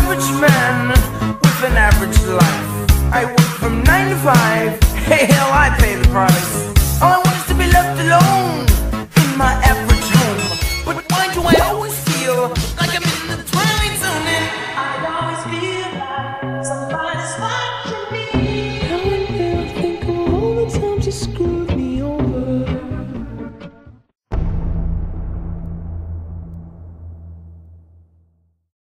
average man with an average life. I work from 9 to 5. Hey, hell, I pay the price.